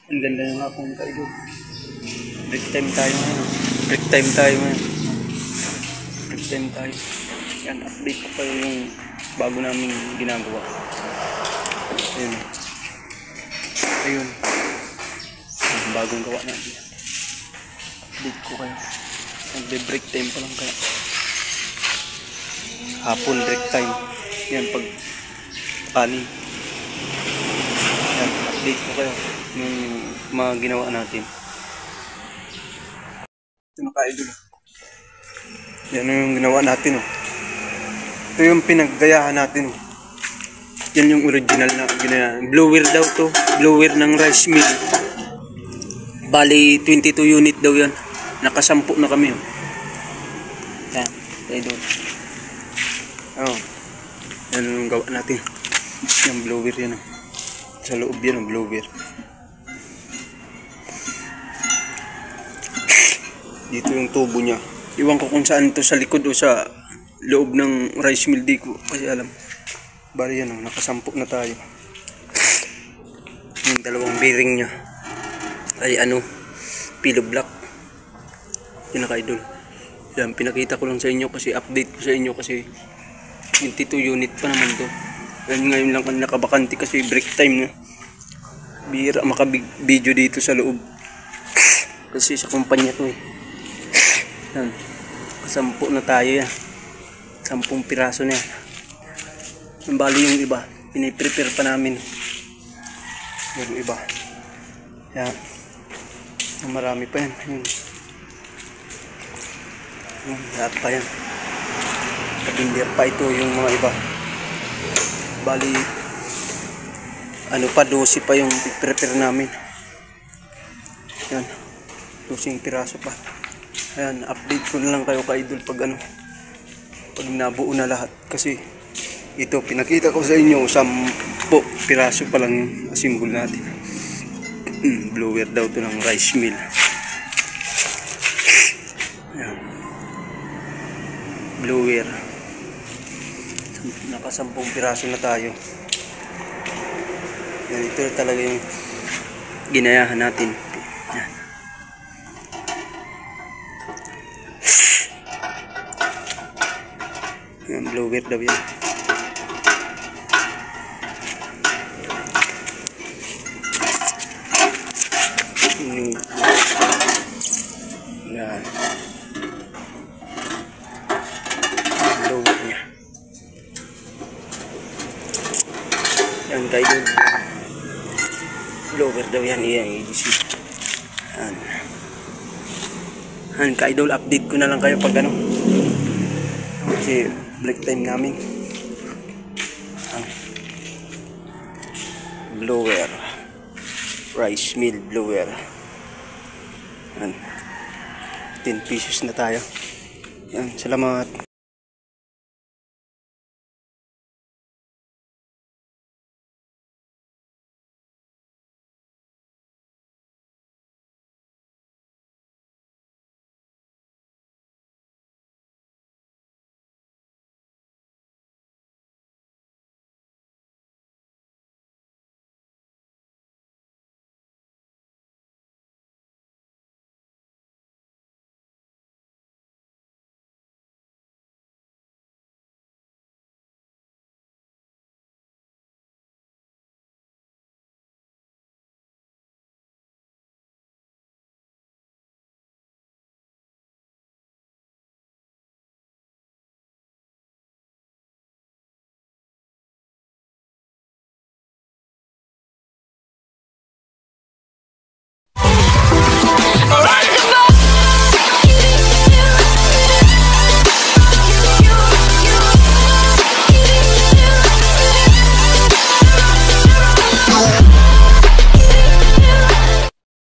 Ang ganda ng hapon tayo. Break time tayo ngayon. Break time tayo ngayon. Break time tayo. Yan, update ko pa yung bago namin ginagawa. Ayun. Ayun. Ang bagong gawa natin. Update ko kayo. Nagbe-break time pa lang kaya. Hapon break time. Yan, pag kanin. Yan, update ko kayo yung mga ginawa natin. Ito na ka-idol. Yan yung ginawa natin. Ito yung pinaggayahan natin. Yan yung original na ginawa. Blower daw to. Blower ng rice mill. Bali 22 unit daw yan. Nakasampu na kami. Yan, idol. Oh. Yan yung gawa natin. Yung blower yan. Sa loob yan ang blower. Dito yung tubo niya. Iwan ko kung saan to, sa likod o sa loob ng rice mill, di ko kasi alam. Bali yan, nakasampu na tayo. Yung dalawang bearing niya ay pillow block. Yung naka-idol. Yan, pinakita ko lang sa inyo kasi update ko sa inyo kasi 22 unit pa naman to. Yan, ngayon lang nakabakante kasi break time na. Bira makabig-video dito sa loob. Kasi sa kumpanya to Yan. 10 na tayo yan. 10 piraso na yan. Yung bali yung iba, piniprepare pa namin. Yung iba. Yan. Marami pa yan. Lahat pa yan. Kabinder pa ito yung mga iba. Bali, pa, 12 pa yung prepare namin. Yan. 12 piraso pa. Ayan, update ko na lang kayo ka-idol pag pag nabuo na lahat. Kasi ito, pinakita ko sa inyo, 10 piraso pa lang yung symbol natin. Blower daw to ng rice mill. Ayan. Blower. Naka 10 piraso na tayo. Yan, ito talaga yung ginayahan natin. Yan. Yan, blower daw yan. Yan. Blower niya. Yan, kaidol. Blower daw yan. Yan, EDC. Yan. Yan, kaidol. Update ko na lang kayo pag kasi break time namin. Blower. Rice mill blower. Yan. 10 pieces na tayo. Yan, salamat.